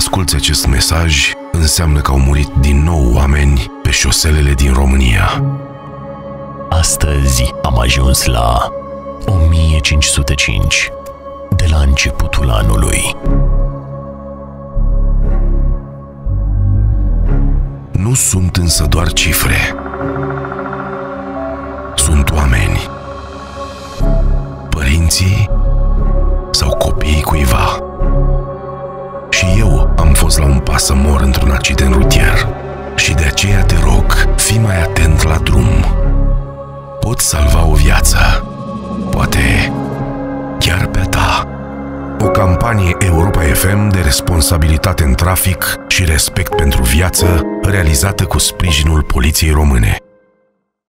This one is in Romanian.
asculți acest mesaj, înseamnă că au murit din nou oameni pe șoselele din România. Astăzi am ajuns la 1505, de la începutul anului. Nu sunt însă doar cifre. Sunt oameni. Părinții sau copiii cuiva. Și eu am fost la un pas să mor într-un accident rutier. Și de aceea te rog, fii mai atent la drum. Poți salva o viață. Poate chiar pe a ta. O campanie Europa FM de responsabilitate în trafic și respect pentru viață, realizată cu sprijinul Poliției Române.